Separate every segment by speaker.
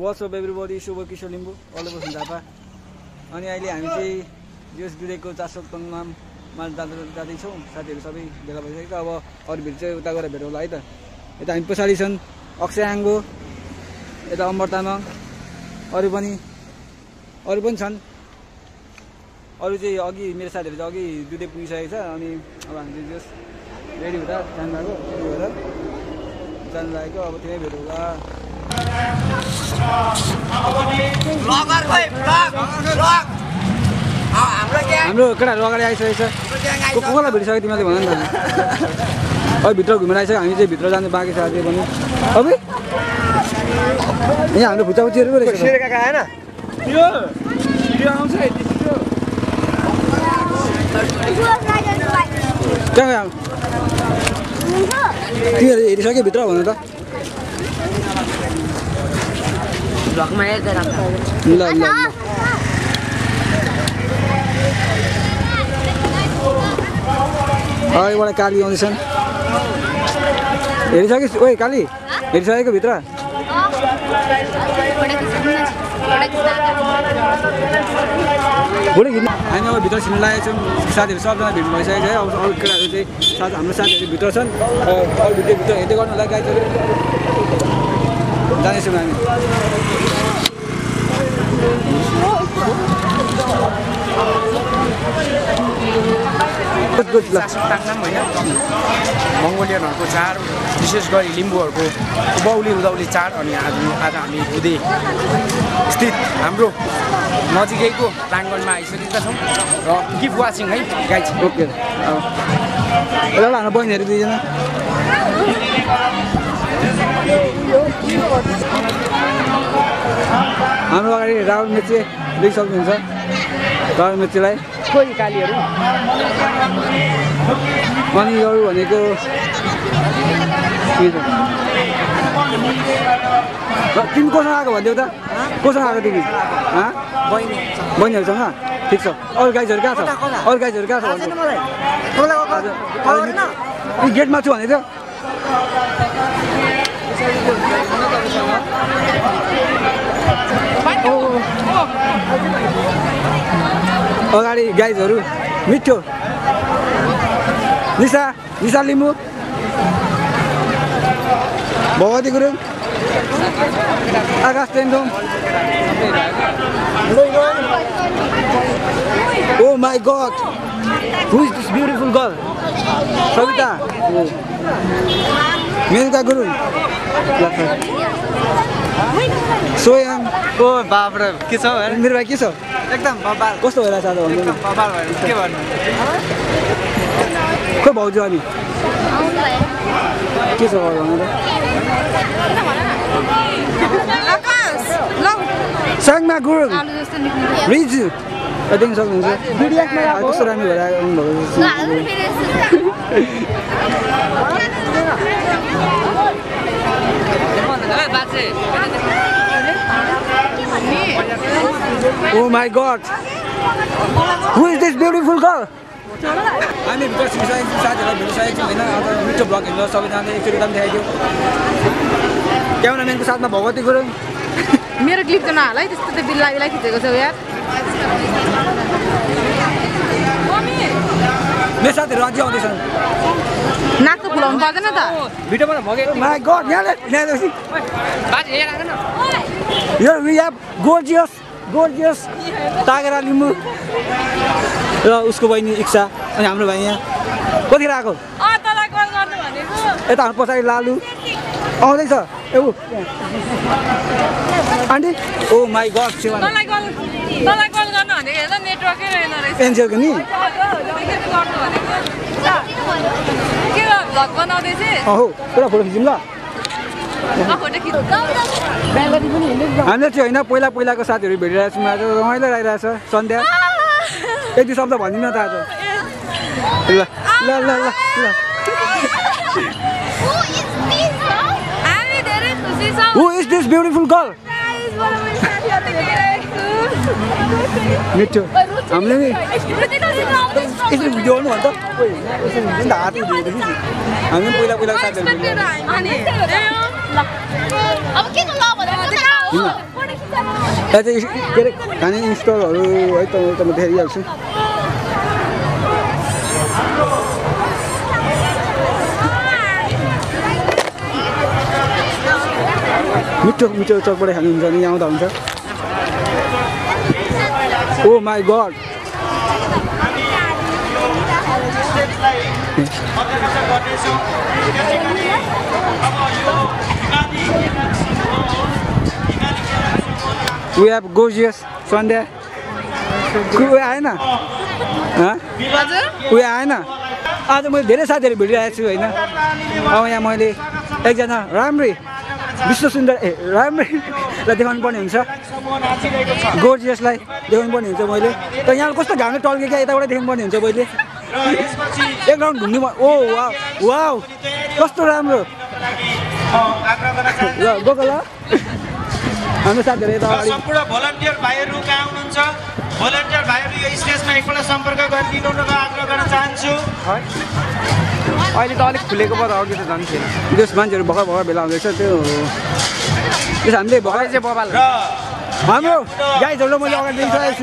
Speaker 1: What's up everybody, शुभ किशोर लिम्बू अलोबसन झापा अनि अहिले हामी चाहिँ यस दुधेको 400 टनमा जाँदैछौँ साथीहरू सबै भेला भइसकेको अब अरू भिड चाहिँ उता गएर भेटौँला है त यता हामी पछाडि छन् अक्षय आङ्गो यता अमर तामाङ अरू पनि छन् अरू चाहिँ अघि मेरो साथीहरू चाहिँ अघि दुधे पुगिसकेको छ अनि अब हामी चाहिँ जस रेडी हुँदा जानु लागेको अब त्यही भेटौँला हाम्रो केटाहरू अगाडि आइसकेको छ कसलाई भेटिसक्यो तिमीले भन नि त अब भित्र घुमेर आइसक्यो हामी चाहिँ भित्र जानु बाँकी छ अझै पनि अब यहाँ हाम्रो भुचाउचीहरू पो रहेछ कहाँ तिमीहरू हेरिसक्यो भित्र भन त
Speaker 2: ब्लगमा हेर्दै राख्छ
Speaker 1: ल ल एउटा काली आउँदैछन् हेरिसक्यो ओइ काली हेरिसकेको भित्र भोलि हामी अब भित्र छिर्नु लागेको छौँ साथीहरू सबजना भिड भइसकेको छ है अब अरू केटाहरू चाहिँ हाम्रो साथीहरू भित्र छन् अरू भित्र हेर्दै गर्नु होला गाइजहरू जानेछौँ हामी
Speaker 3: मङ्गोलियनहरूको चाड विशेष गरी लिम्बूहरूको उभौली उधौली चाड अनि आज हामी हुँदै स्थित हाम्रो नजिकैको प्राङ्गणमा आइसकेका छौँ र किप वाचिङ है गाइज
Speaker 1: ओके एउटा हाम्रो बहिनीहरू दुईजना हाम्रो अगाडि राहुल मेचे देखि सक्नुहुन्छ राहुल मेचेलाई
Speaker 3: खोइ कालीहरू
Speaker 1: अनि अरू भनेको तिमी कोसँग आएको भनिदेऊ त कोसँग आएको तिमी बहिनीहरूसँग ठिक छ अरू गाइजहरू कहाँ छ अरू गाइजहरू कहाँ छ गेटमा छु भने थियो अगाडि गाइजहरू मिठो Nisha Limbu Bhagwati Gurung Akash Tendung oh my God who is this beautiful girl Sabita Menaka Gurung Soyang
Speaker 3: ओ बाप्रे के छ
Speaker 1: मेरो भाइ के छ
Speaker 3: एकदम बबाल
Speaker 1: कस्तो भइरहेछ आज भन्नु
Speaker 3: एकदम बबाल भयो के भन्नु
Speaker 1: खोइ भाउजू अनि के छ भन्नु त साङमा गुरुङ रिजु देख्न सक्नुहुन्छ कस्तो राम्रो भएर Oh my God! Who is this beautiful girl? हामी भित्र छिरिसकेको छौँ साथीहरूलाई भेटिसकेको छौँ होइन आज मिठो ब्लग हेर्नु सबैजनाले एकचोटि एकदम देखाइदियो क्यामेराम्यानको साथमा भगवती गुरुङ
Speaker 2: मेरो क्लिप त नहाल है त्यस्तो त बिल्ला खिचेको छौ यार
Speaker 1: मेरो साथीहरू अझै आउँदैछन्
Speaker 2: नाक त फुलाउनु पर्दैन त
Speaker 1: भिडियोबाट भगे माई गॉड यहाँले यो we have gorgeous Tagera Limbu र उसको बहिनी इच्छा अनि हाम्रो भाइ यहाँ कतिखेर आएको यता हाम्रो पछाडि लालु आउँदैछ ए आन्टी ओ माई गड पेन्सिलको नि अहो पुरा फोटो खिचौँ ल हामीले चाहिँ होइन पहिलाको साथीहरू भेटिरहेको छौँ आज रमाइलो लागिरहेछ सन्ध्या एक दुई शब्द भनिदिनु न त आज ल ल ल ल ल Who is this beautiful girl? मिठो हामीले नि यसरी भिडियो गर्नु भन्छ हातै भिडियो हामीले पहिला साथीहरू यहाँ चाहिँ के अरे खाने स्टलहरू है त म देखाइहाल्छु मिठो मिठो चकबाट खानुहुन्छ नि यहाँ आउँदा हुन्छ oh my God We have gorgeous Sunday. उयो आएन उयो आएन आज मैले धेरै साथीहरू भेटिरहेको छु होइन अब यहाँ मैले एकजना राम्रै विश्व सुन्दर राम्रैलाई देखाउनु पर्ने हुन्छ गोर्जियसलाई देखाउनु पर्ने हुन्छ मैले त यहाँ कस्तो घामले टल्केको यताबाट देखाउनु पर्ने हुन्छ मैले एक राउन्ड घुम्नु ओ वाउ कस्तो राम्रो ल गएको ल हाम्रो साथीहरू यता
Speaker 4: सम्पूर्ण भोलन्टियर भाइहरू कहाँ हुनुहुन्छ भोलन्टियर भाइहरू यो स्टेजमा एकपल्ट सम्पर्क गरिदिनुको आग्रह गर्न चाहन्छु
Speaker 3: अहिले त अलिक खुलेको भएर अघि त झन् थिएन
Speaker 1: त्यस मान्छेहरू भर्खर भेला हुँदैछ त्यो त्यस हामीले भर्खर
Speaker 3: चाहिँ बबाल
Speaker 1: हाम्रो गाइजहरूलाई मैले अगाडि दिइसकेको छु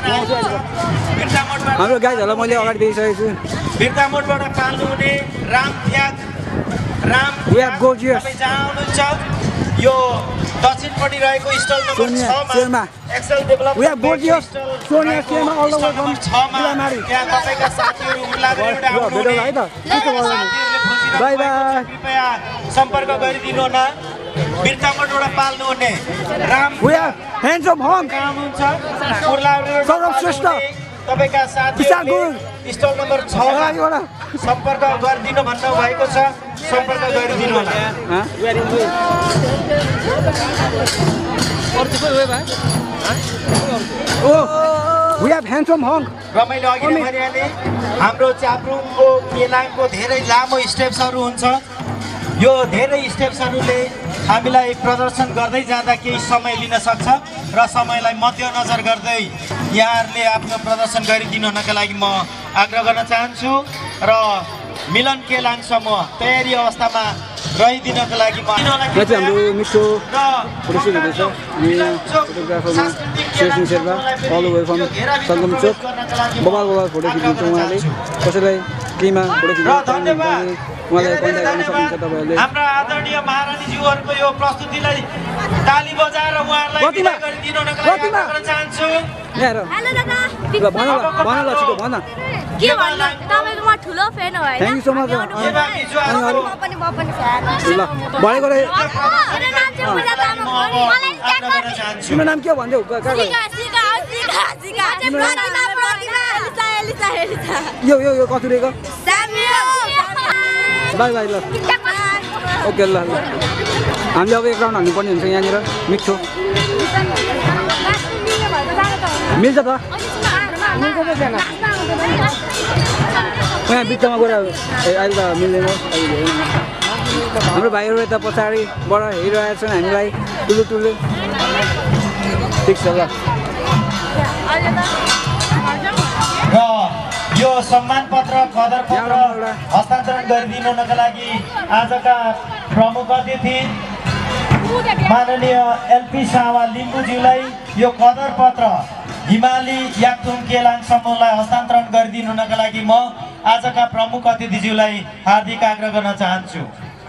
Speaker 1: हाम्रो गाइजहरूलाई मैले अगाडि दिइसकेको छु
Speaker 4: बिर्तामोडबाट पाल्नु हुने राम त्याग राम
Speaker 1: We have gorgeous.
Speaker 4: तपाईँ जहाँ हुनुहुन्छ यो दक्षिणपट्टि रहेको स्टल नम्बर 6 मा Excel development
Speaker 1: We have gorgeous. Sonia Sema all the way from
Speaker 4: Ilamari यहाँ तपाईका साथीहरू उल्लासबाट आउनुहुने
Speaker 1: है त बाई बाई
Speaker 4: कृपया सम्पर्क गरिदिनु न बिर्तामोडबाट पाल्नु हुने Ram
Speaker 1: We have handsome home.
Speaker 4: कहाँ हुनुहुन्छ उर्लाबाट
Speaker 1: सौरभ श्रेष्ठ
Speaker 4: तपाईका साथीहरू स्टल नम्बर 6 मा सम्पर्क गरिदिनु भन्नु भएको छ सम्पर्क गरिदिनु होला
Speaker 1: Oh, we have handsome home.
Speaker 4: रमाइलो अघि नै भनिहाले हाम्रो च्याब्रुङको केलाङको धेरै लामो स्टेप्सहरू हुन्छ यो धेरै स्टेप्सहरूले हामीलाई प्रदर्शन गर्दै जाँदा केही समय लिन सक्छ र समयलाई मध्यनजर गर्दै यहाँहरूले आफ्नो प्रदर्शन गरिदिनु हुनका लागि म आग्रह गर्न चाहन्छु र मिलन केलाङ समूह तयारी अवस्थामा रहिदिनको लागि म
Speaker 1: यहाँ चाहिँ हाम्रो मिठो फोटोसुट हुँदैछ फोटोग्राफरमा Shersingh Sherpa all way from Sangam Chowk बबाल फोटो खिच्नुहुन्छ उहाँले कसैलाई केहीमा फोटो खिच्नु उहाँलाई कन्ट्याक्ट गर्न सक्नुहुन्छ तपाईँहरूले
Speaker 4: हाम्रा आदरणीय महारानीज्यूहरूको यो प्रस्तुतिलाई ताली बजाएर उहाँहरूलाई बिदा गरिदिनु हुनका लागि आग्रह गर्न चाहन्छु
Speaker 1: यहाँ ल भन ल छिटो भन
Speaker 5: के भन्नु तपाईको म ठुलो फ्यान हो हैन
Speaker 1: थ्याङ्क यू सो मच
Speaker 5: म पनि फ्यान
Speaker 1: ल भनेको रे
Speaker 5: मेरो नाम चाहिँ पूजा तामाङ हो मलाई ट्याग गर्नु
Speaker 1: तिम्रो नाम के भन्दै हो
Speaker 5: सिका एलिसा
Speaker 1: यो कथुरेको बाई बाई ल ओके ल हामीले अब एक राउन्ड हाल्नुपर्ने हुन्छ यहाँनिर मिठो मिल्छ त यहाँ बिचमा गएर अहिले त मिल्दैन हाम्रो भाइहरू यता पछाडिबाट हेरिरहेको छन् हामीलाई ठुलो ठिक छ ल
Speaker 4: र यो सम्मान पत्र कदर पत्र हस्तान्तरण गरिदिनु हुनका लागि आजका प्रमुख अतिथि माननीय एलपी सावा लिम्बूज्यूलाई यो कदर पत्र हिमाली याक्थुङ केलाङ समूहलाई हस्तान्तरण गरिदिनु हुनका लागि म आजका प्रमुख अतिथिज्यूलाई हार्दिक आग्रह गर्न चाहन्छु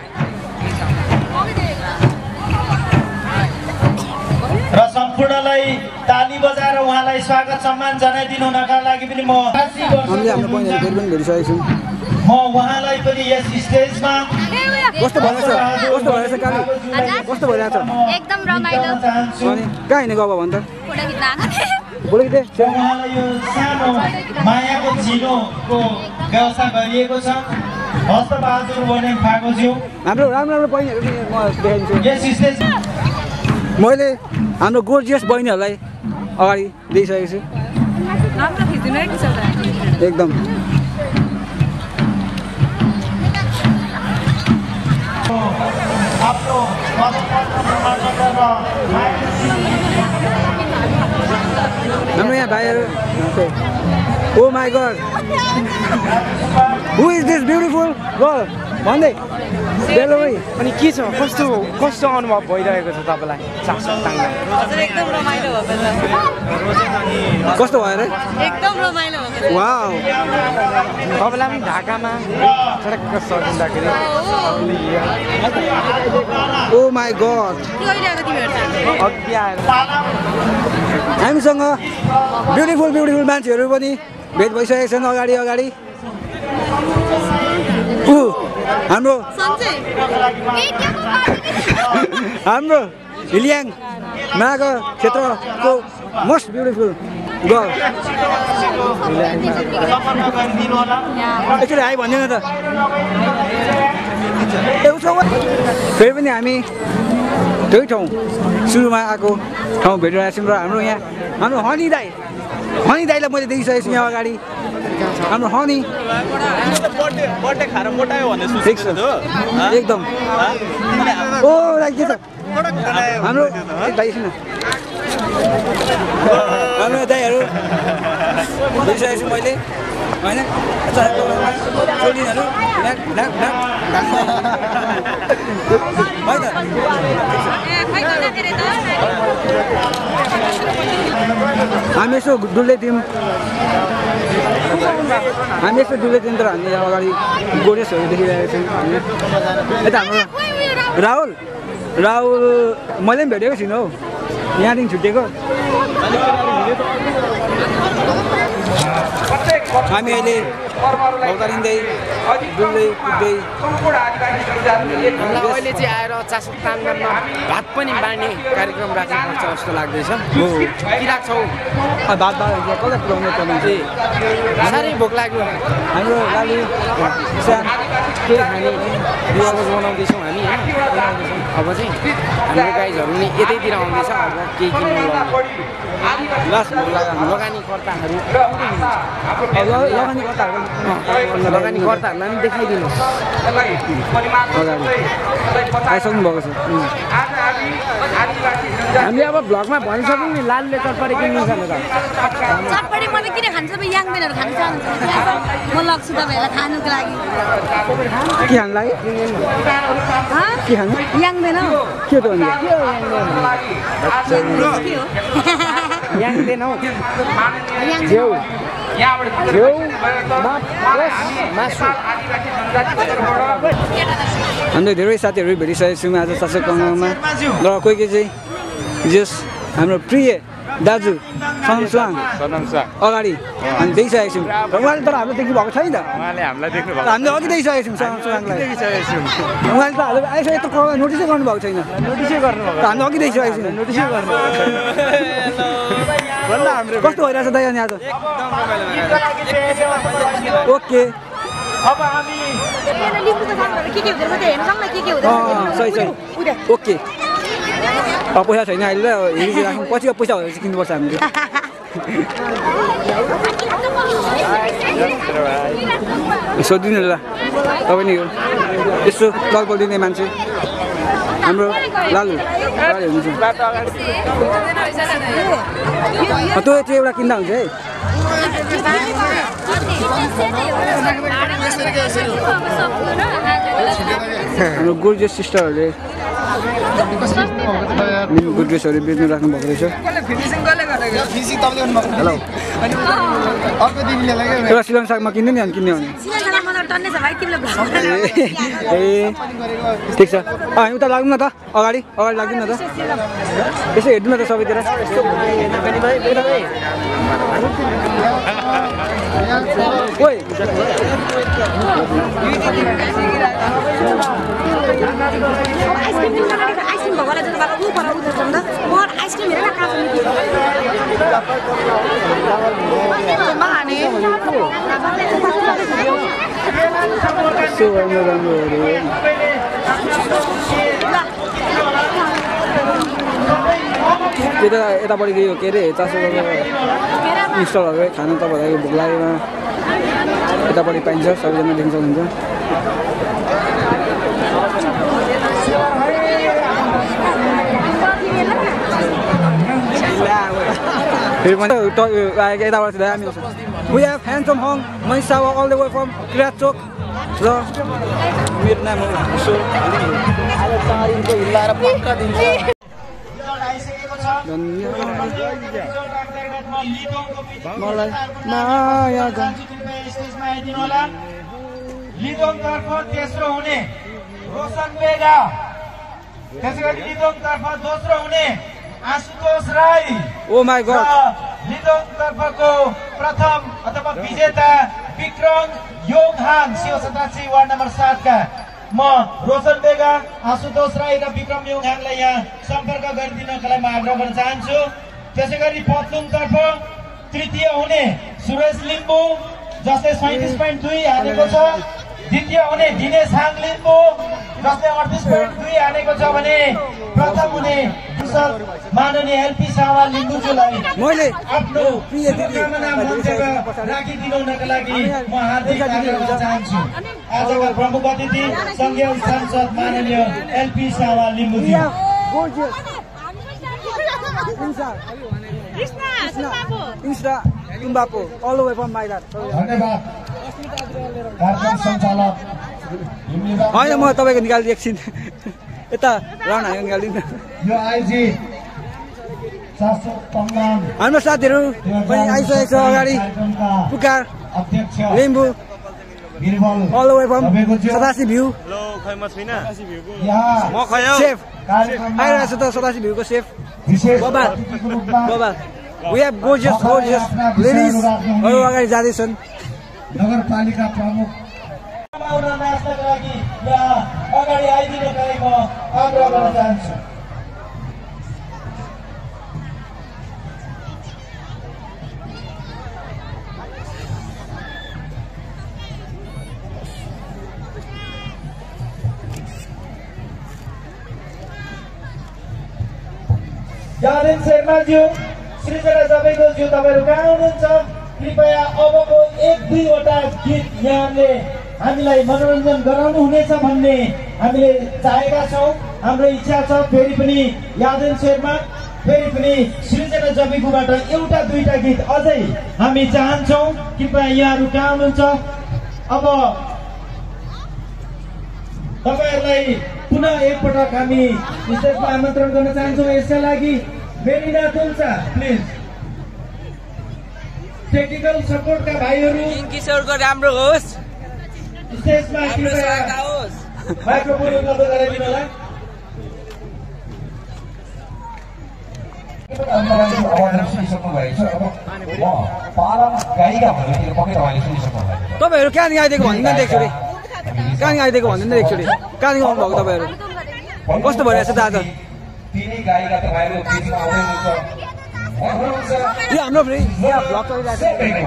Speaker 4: र सम्पूर्णलाई ताली बजाएर उहाँलाई स्वागत सम्मान जनाइदिनु हुनका लागि पनि म
Speaker 1: हामीले हाम्रो बहिनीहरू फेरि पनि भेटिसकेको छौँ
Speaker 4: उहाँलाई पनि यस स्टेजमा
Speaker 1: कस्तो भइरहेछ काली कस्तो भइरहेछ
Speaker 5: एकदम रमाइलो
Speaker 1: अनि कहाँ हिँडेको अब भन्छ
Speaker 5: फोटो खिच्न
Speaker 1: बोलेको थिएँ
Speaker 4: उहाँलाई यो सानो मायाको चिनोको व्यवस्था गरिएको छ हस्तबहादुर वने फागोज्यू
Speaker 1: हाम्रो राम्रो बहिनीहरू पनि म देखाइदिन्छु
Speaker 4: यस स्टेज
Speaker 1: मैले हाम्रो गोर्जियस बहिनीहरूलाई अगाडि दिइसकेको छु
Speaker 2: राम्रो खिच्दिनु है
Speaker 1: एकदम
Speaker 4: आफ्नो पदपत्र प्रमाण गरेर
Speaker 1: हाम्रो यहाँ भाइहरू oh my God who is this beautiful girl भन्दै बेलुकै
Speaker 3: अनि के छ कस्तो अनुभव भइरहेको छ तपाईँलाई चासोक ताङमा
Speaker 2: हजुर एकदम रमाइलो भएको छ
Speaker 1: कस्तो भयो रे
Speaker 2: एकदम रमाइलो भएको छ
Speaker 1: वाउ
Speaker 3: तपाईँलाई पनि ढाकामा चटक्क सकिँदाखेरि
Speaker 1: ओ माई गड
Speaker 2: के गरिरहेको तिमीहरू त
Speaker 3: अघि आएर
Speaker 1: हामीसँग ब्युटिफुल मान्छेहरू पनि भेट भइसकेका छन् अगाडि हाम्रो हाम्रो हिलियाङ मागा क्षेत्रको मोस्ट ब्युटिफुल गर्ल एकचोटि हाई भन्दैन त फेरि पनि हामी त्यही ठाउँ सुरुमा आएको ठाउँ भेटिरहेको छौँ र हाम्रो यहाँ हाम्रो हनी दाईलाई मैले देखिसकेको छु यहाँ अगाडि हाम्रो हनी
Speaker 6: बर्थडे खाएर मोटायो भन्ने
Speaker 1: ठिक छ एकदम ओ के छ हाम्रो दाई छैन हाम्रो दाईहरू देखिसकेको छु मैले होइन चोलिनहरू हामी यसो डुल्दै थियौँ तर हामी अगाडि गोडेसहरू देखिरहेको छौँ यता हाम्रो राहुल मैले पनि भेटेको छुइनँ हौ यहाँदेखि छुट्टिएको हामी अहिले अवतारिँदै डुल्दै कुद्दै
Speaker 3: हामीलाई अहिले चाहिँ आएर चासोक ताङमा भात पनि बाँड्ने कार्यक्रम राख्नुपर्छ जस्तो लाग्दैछ के राख्छौ
Speaker 1: भात कसलाई पुऱ्याउनु पर्ने चाहिँ
Speaker 3: साह्रै भोक लाग्यो
Speaker 1: हाम्रो लाली
Speaker 3: के खाने बिहाको बनाउँदैछौँ हामी होइन अब चाहिँ हाम्रो गाइजहरू नि यतैतिर आउँदैछ अब केही किन्नु लगानीकर्ताहरू लगानीकर्ताहरूलाई पनि देखाइदिनुहोस्
Speaker 1: आइसक्नु भएको छ
Speaker 3: हामीले अब भ्लगमा भनिसक्यौँ नि लालुले चटपटी किन्नु छ त
Speaker 5: चटपटी मैले किन खान्छ अब याङबेनहरू खानु चाहनुहुन्छ म लग्छु तपाईँहरूलाई खानुको लागि
Speaker 1: के खानु लागि के खानु
Speaker 5: याङबेन
Speaker 1: के त भन्नु
Speaker 3: याङ्दैन हौ
Speaker 1: हामीले धेरै साथीहरू भेटिसकेको छौँ आज चासोक ताङमा र कोही चाहिँ जस हाम्रो प्रिय दाजु सनम अगाडि हामी देखिसकेको छौँ र उहाँले तर हामीले देख्नु भएको छैन हामीले अघि देखिसकेको छौँ सनम सुवाङलाई उहाँले त हामीले आइसकेको त नोटिसै गर्नुभएको छैन हामीले अघि देखिसकेको छौँ कस्तो भइरहेछ दाइ अनि आज ओके सही ओके पैसा छैन अहिले हेरि राख्नु पछि पैसा भएर चाहिँ किन्नुपर्छ हामीले सोधिदिनु ल तपाईँ नि हो यसो चलपल दिने मान्छे हाम्रो लालु हुनुहुन्छ त्यो चाहिँ एउटा किन्दा हुन्छ है हाम्रो गोर्जियस सिस्टरहरूले गुड ड्रेसहरू बेच्नु राख्नु भएको रहेछ हेलो एउटा सिलन सागमा किन्ने नि अनि किन्ने भने ए ठिक छ हामी उता लाग्नु न त अगाडि लाग्नु न त यसो हेर्नु न त सबैतिर ओइ
Speaker 5: आइसक्रिम भगवान् जति भएको ऊ पर उठ्छ नि त म आइसक्रिम हेरेर काट्छु
Speaker 1: यतापट्टि यो के अरे चासोको स्टलहरू खानु तपाईँहरूलाई भोक लागेमा यतापट्टि पाइन्छ सबैजना देख्न सक्नुहुन्छ फेरि पनि यताबाट हामी We have handsome Hong Maisawa all the way from Krachok. र मेरो नाम हो किशोर मलाई माया
Speaker 4: लिदोङतर्फ तेस्रो हुने रोशन बेगा, त्यसैगरी लिदोङतर्फ दोस्रो हुने Ashutosh Rai.
Speaker 1: Oh my God.
Speaker 4: लिदोङतर्फको प्रथम अथवा विजेता विक्रम योङहाङ सिओ 87 वार्ड नम्बर 7 का म रोशन बेगा, आशुतोष राई र विक्रम योङहाङलाई यहाँ सम्पर्क गरिदिनको लागि म आग्रह गर्न चाहन्छु। त्यसैगरी पत्लुङतर्फ तृतीय हुने सुरेश लिम्बू जसले 37.2 हानेको छ। द्वितीय हुने दिनेश हाङ लिम्बू जसले 38.2 हानेको छ भने प्रथम हुने माननीय एलपी सावा लिम्बूज्यूलाई
Speaker 1: मैले
Speaker 4: आफ्नो शुभकामना मञ्चमा राखिदिनुका लागि म हार्दिक आग्रह गर्न चाहन्छु। आजका प्रमुख अतिथि संघीय सांसद माननीय एलपी सावा लिम्बूज्यू।
Speaker 1: Insra Tumbapo all the way from my dad.
Speaker 4: धन्यवाद कार्यक्रम सञ्चालक
Speaker 1: होइन म तपाईको निकाल्दै एकछिन यता राउन्ड हानेर निकाल्दिनु।
Speaker 4: यो आइजी शासक तमनाम
Speaker 1: हाम्रो साथीहरू पनि आइसकेको छ अगाडि। पुकार
Speaker 4: अध्यक्ष
Speaker 1: Limbu
Speaker 4: Birbal
Speaker 1: all the way from 87 view.
Speaker 6: Hello खै म छैन
Speaker 4: यहाँ
Speaker 6: म खै हो
Speaker 1: सेफ
Speaker 4: कार्यक्रममा
Speaker 1: आइरहेको छ त 87 भ्यूको सेफ
Speaker 4: विशेष
Speaker 1: बबाल
Speaker 4: अतिथिको रूपमा
Speaker 1: बबाल। We have gorgeous ladies अरू अगाडि जाँदैछन्।
Speaker 4: नगरपालिका प्रमुख नाच्नका लागि यहाँ अगाडि आइदिनुका लागि म आग्रह गर्न चाहन्छु। यादेन शर्माज्यू, श्रीचरा जबैगोज्यू तपाईहरु कहाँ हुनुहुन्छ? कृपया अबको 1-2 गीत यहाँले हामीलाई मनोरञ्जन गराउनु हुनेछ भन्ने हामीले चाहेका छौं। हाम्रो इच्छा छ फेरि पनि यादेन शर्मा, फेरि पनि श्रीचरा जबैगोबाट 1-2 गीत अझै हामी चाहन्छौं। कृपया यहाँहरु कहाँ हुनुहुन्छ? अब तपाईहरुलाई पुनः एकपटक हामी स्टेजमा आमन्त्रण गर्न चाहन्छौँ। यसका लागि मेरिना तुलसा प्लिज टेक्निकल सपोर्टका भाइहरू
Speaker 1: किशोरको राम्रो होस्,
Speaker 4: स्टेजमा कृपया माइक्रोफोन उपलब्ध गराइदिनु होला।
Speaker 1: तपाईहरु कहाँदेखि आइदिएको भन्दैन एकचोटि, कहाँदेखि आइदिएको भन्दैन एकचोटि, कहाँदेखि आउनुभएको तपाईँहरू? कस्तो भइरहेछ त आज? यो हाम्रो फेरि यहाँ भ्लग चलिरहेको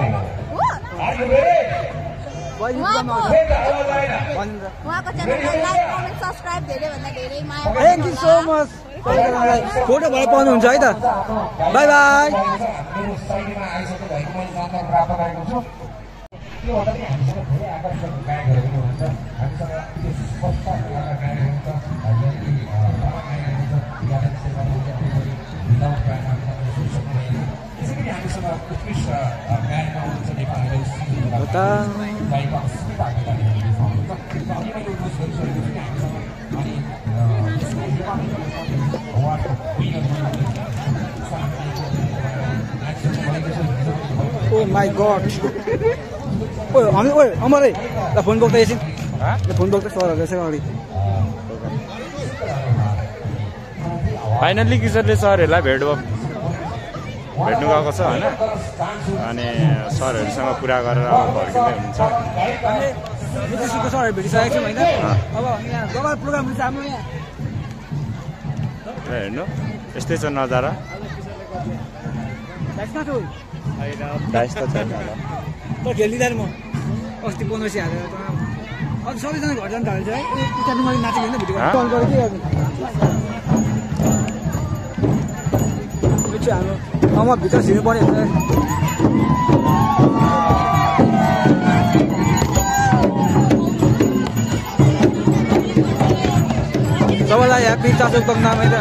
Speaker 1: thank you so much. Photo भएर पाउनुहुन्छ है त। Bye bye. Oh my God! ओए हामी ओए अमरै ल फोन बोक्दै एकछिन ल फोन बोक्दै सरहरु रहेछ अगाडि।
Speaker 7: फाइनल्ली किशोरले सरहरूलाई भेट्नु गएको छ होइन, अनि सरहरूसँग कुरा गरेर फर्किँदै हुनुहुन्छ।
Speaker 1: नीतिशको सरहरू भेटिसकेको छौँ होइन। अब यहाँ गबर प्रोग्राम हुन्छ हाम्रो यहाँ।
Speaker 7: हेर्नु यस्तै छ नजारा। डाइस त छैन होला
Speaker 1: त खेलिदिँदैन म अस्ति 1500 हालेर अब सबैजना घर जानु थाल्छ है। उचाल्नु मैले नाचेको होइन भिडियो कल गरेँ के गर्नु हाम्रो म भित्र छिर्नु पर्यो हुन्छ। सबैलाई ह्याप्पी चासोक नाम है त।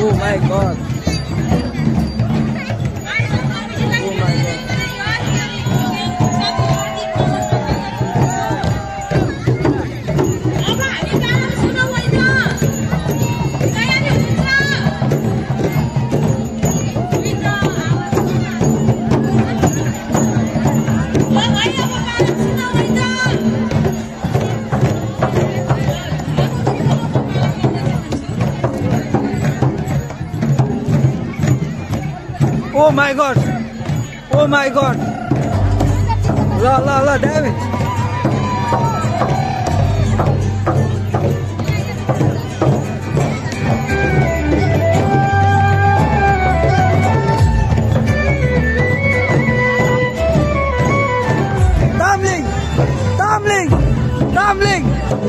Speaker 1: Oh my god. Oh my god. Oh my god. La, damn it. Tumbling.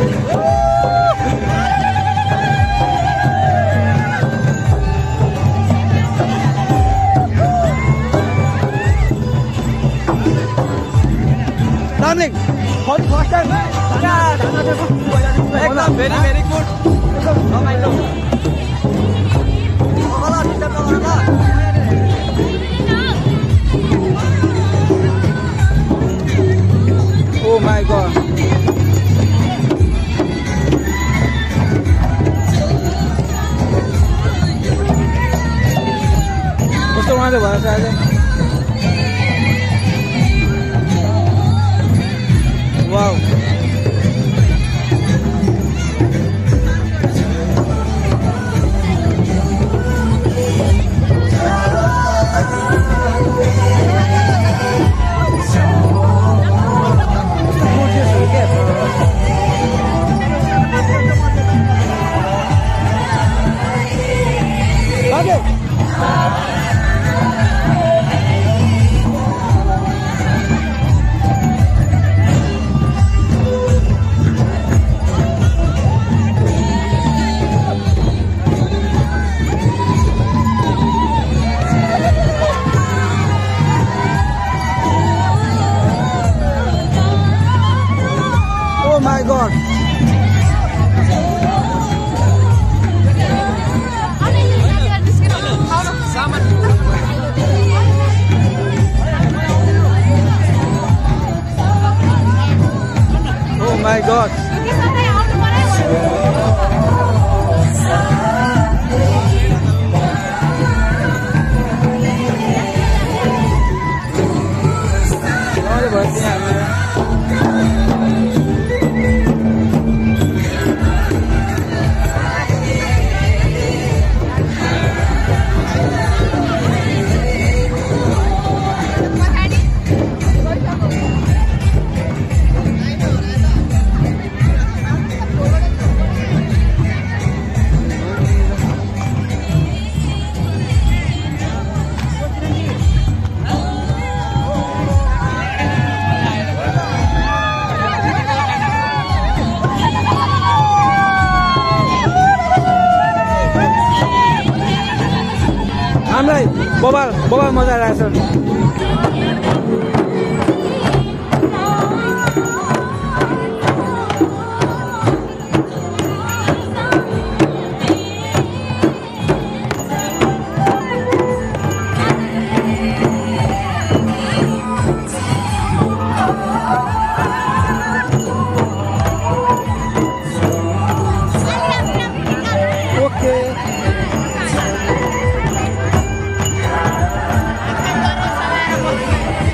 Speaker 1: Tumbling. First time. Very good. Oh my god. कस्तो मजा भएछ अहिले wow Oh my god. Oh my god. हामीलाई बबाल मजा आइरहेछ ओके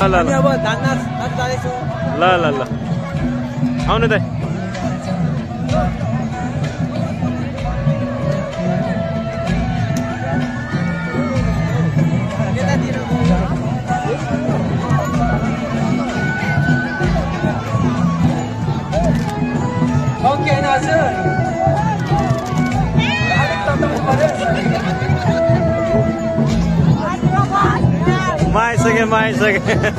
Speaker 6: ल
Speaker 1: हामी अब नाच जाँदैछौँ
Speaker 6: ल ल ल आउनु त
Speaker 1: ओके हजुर
Speaker 6: म आइसकेँ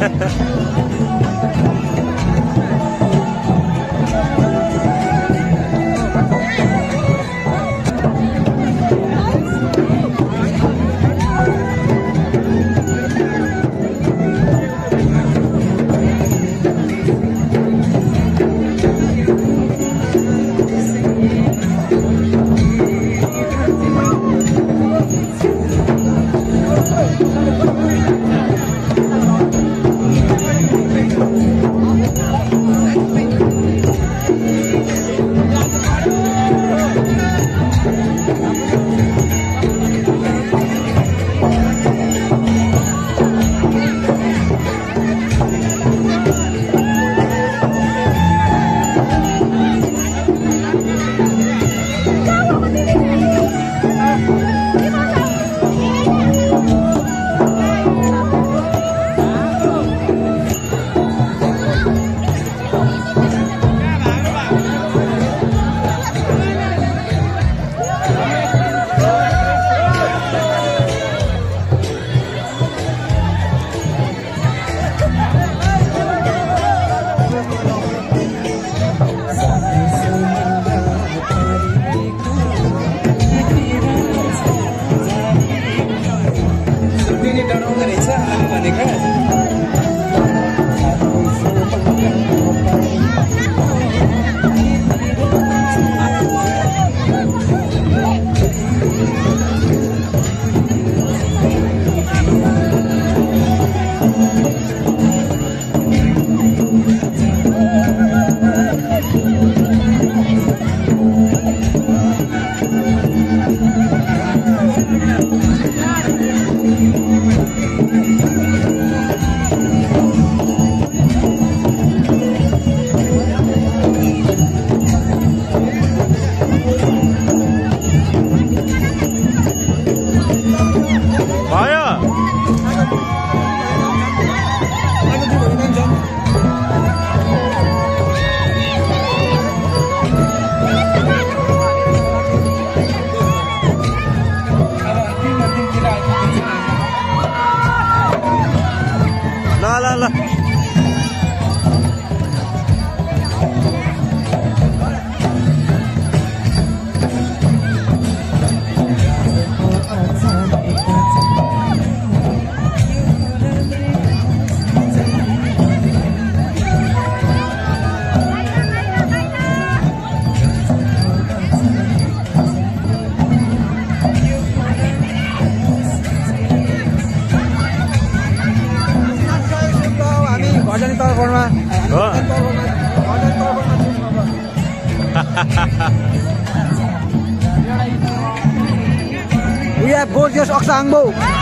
Speaker 1: We have gorgeous Oksangbo.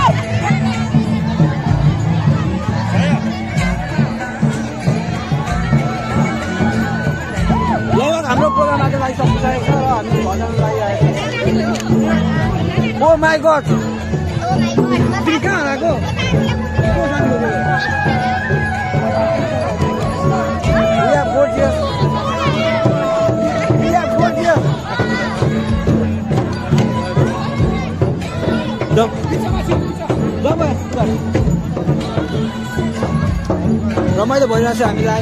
Speaker 1: लगभग हाम्रो प्रोग्राम आज लागिसक्नु छ र हामी भजन लागिरहेको। ओ माई गॉड, तिमी कहाँ आएको? We have gorgeous. We have gorgeous. रमाइलो भइरहेछ हामीलाई।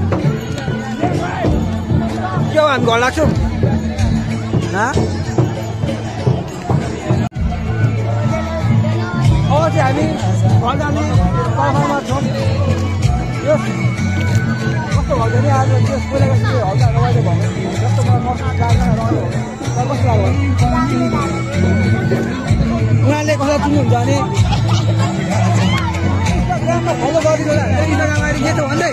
Speaker 1: के हो, हामी घर लाग्छौँ? अब चाहिँ हामी घर जाने पर्खामा छौँ। यो कस्तो भयो नि आज त्यस पहिलाको जस्तो हल्का रमाइलो भयो जस्तो मलाई मौसम लाग्दैन, रमाइलो भयो। कस्तो लाग्यो उनीहरूले कसलाई चिन्नुहुन्छ भने इन्स्टाग्राममा फलो गरिदिनु होला। इन्स्टाग्राम आइडी के छ भन्दै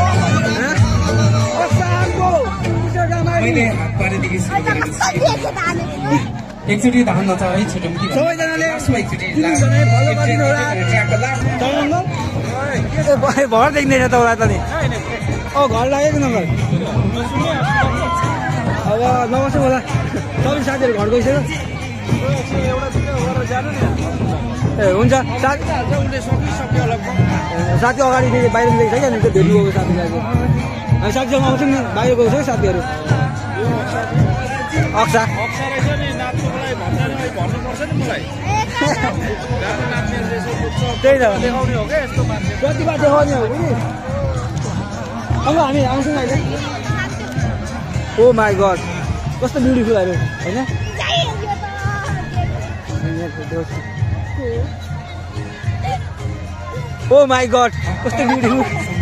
Speaker 3: एकचोटि धान नचाउ है छुट्यौँ कि
Speaker 1: सबैजनाले
Speaker 3: एकचोटि
Speaker 1: फलो गरिदिनु होला। भर देख्दैन तपाईँलाई त नि घर लागेको नम्बर अब नबस्नु होला सबै साथीहरू घर गइसक्यो ए हुन्छ साथी अगाडि बाहिर निस्केको छ क्या नि भेट्नु गएको साथीलाई हामी साथीसँग आउँछौँ नि बाहिर गएको छ साथीहरू अक्सा त्यही त प्रतिभा देखाउने हो कि अब हामी आउँछौँ अहिले ओ माई गड कस्तो ब्युटिफुलहरू होइन ओ माई गड कस्तो ब्युटिफुल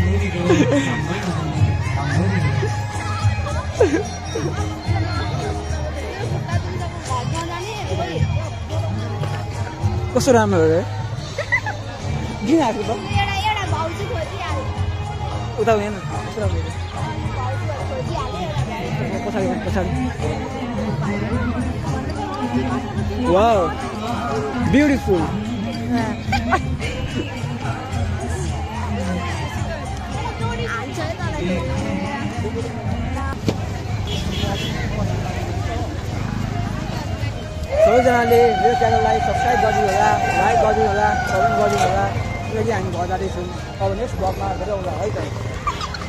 Speaker 1: कस्तो राम्रो हो किन आएको त उता हुँदैन पछाडि पछाडि वाउ ब्युटिफुल सबैजनाले मेरो च्यानललाई सब्सक्राइब गरिदिनु होला लाइक गरिदिनु होला कमेन्ट गरिदिनु होला किनकि हामी घर जाँदैछौँ अब नेक्स्ट ब्लगमा भेटौँ होला है त